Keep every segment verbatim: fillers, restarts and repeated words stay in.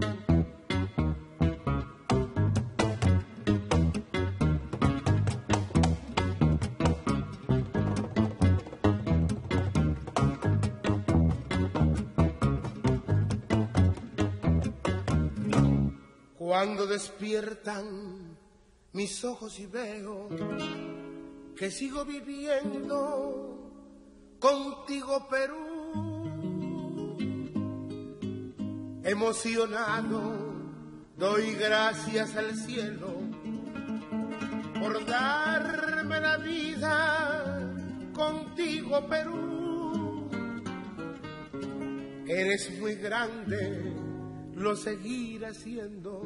Cuando despiertan mis ojos y veo que sigo viviendo contigo, Perú, emocionado doy gracias al cielo por darme la vida contigo, Perú. Eres muy grande, lo seguiré siendo,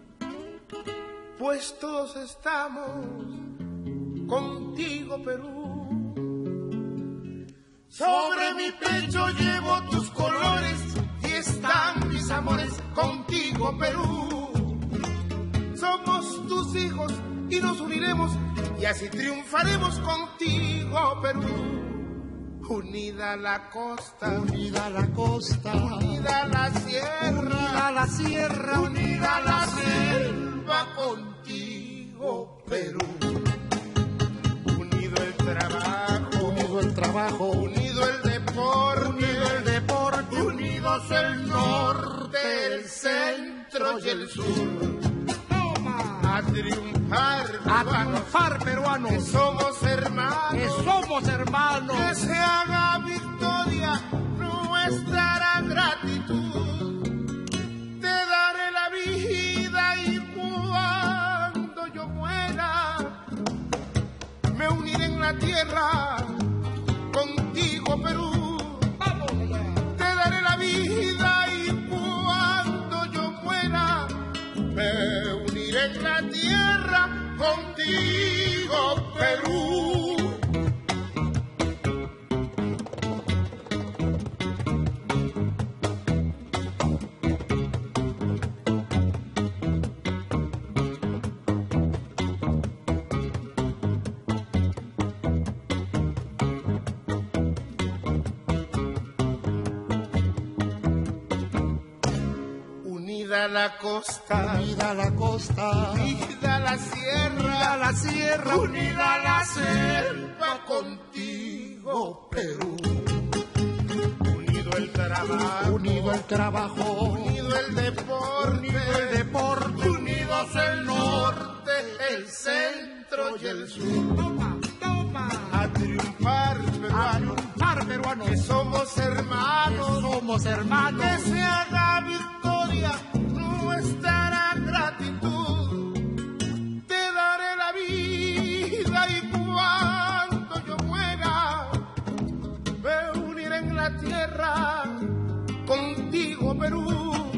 pues todos estamos contigo, Perú. Sobre mi pecho llevo tus colores y están mis amores contigo, Perú. Somos tus hijos y nos uniremos y así triunfaremos contigo, Perú. Unida la costa, unida la costa, unida la sierra, unida la sierra, unida la selva contigo, Perú. Unido el trabajo, unido el trabajo, unido el deporte, unido el deporte, unidos el norte, el centro y el sur. Toma. A triunfar, a triunfar, peruanos, que somos hermanos, que somos hermanos, que se haga victoria nuestra gran gratitud. Te daré la vida y cuando yo muera me uniré en la tierra contigo, Perú. Vamos allá. Te daré la vida y cuando yo muera me uniré en la tierra contigo, Perú. Unida la costa, unida la costa, unida la sierra, unida la sierra, unida la selva contigo, Perú. Unido el trabajo, unido el trabajo, unido el deporte, unido el deporte, unidos el norte, el centro y el sur. Toma, toma. A triunfar, peruanos, a triunfar, peruanos, que somos hermanos, que somos hermanos, que se haga victoria nuestra gratitud. Te daré la vida y cuando yo muera me uniré en la tierra contigo, Perú.